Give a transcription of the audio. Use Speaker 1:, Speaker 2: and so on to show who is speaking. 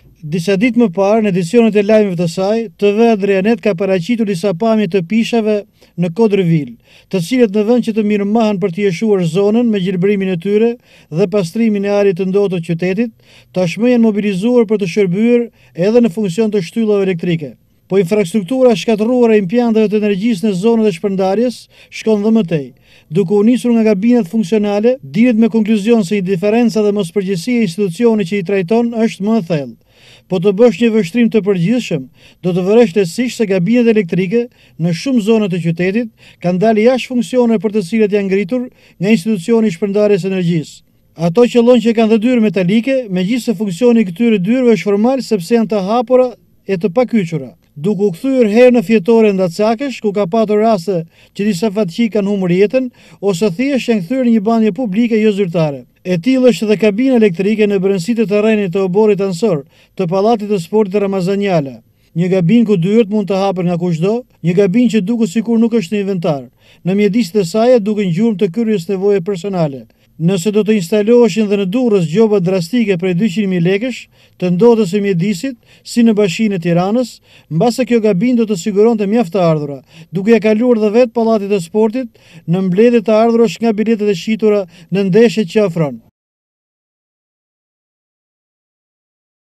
Speaker 1: Disa ditë më parë, në edicionet e lajmeve të saj, TV Adrianet ka paraqitur disa pamje të pishave në Kodrëvil, të cilët në vend që të mirëmahen për të jeshuar zonën me gjelbërimin e tyre dhe pastrimin e ajrit të ndotë të qytetit, tashmë janë mobilizuar për të shërbyer edhe në funksion të shtyllave elektrike. Po infrastruktura shkatërruar e impianteve të energjisë në zonët e shpërndarjes shkon dhe mëtej. Duke u nisur nga kabinat funksionale, dihet me konkluzion se indiferenca dhe mospërgjegjësia e institucionit që i trajton është më e thellë. Po të bësh një vështrim të përgjithshëm, do të vëresh lehtësisht se kabinat elektrike në shumë zona të qytetit kanë dalë jashtë funksione për të cilat janë ngritur nga institucioni i shpërndarjes energjisë. Ato qellon që kanë dhe dyrë metalike, megjithëse funksioni i këtyre dyrëve është formal sepse janë të hapura e të pakyçura, duke u kthyer herë në fjetore ndacakësh, ku ka patur raste që disa fatqi kanë humbur jetën ose thjesht janë kthyer në një bandje publike jo zyrtare. E tillë është edhe kabina elektrike në brendësitë të terrenit të oborit ansor të pallatit të sportit Ramazaniala. Një gabinë ku dyert mund të hapen nga kushdo, një gabinë që duket sikur nuk është në inventar. Në mjedisit e saj duken gjurmë të kryerjes nevoje personale. Nëse do të instaloheshin dhe në Durrës gjoba drastike prej 200.000 lekësh të ndotës së mjedisit, si në Bashkinë e Tiranës, mbase kjo gabinë do të siguronte mjaft të ardhura, duke ja kaluar dhe vetë pallatit të sportit në mbledhje të ardhurash nga biletet e shitura në ndeshjet që ofron.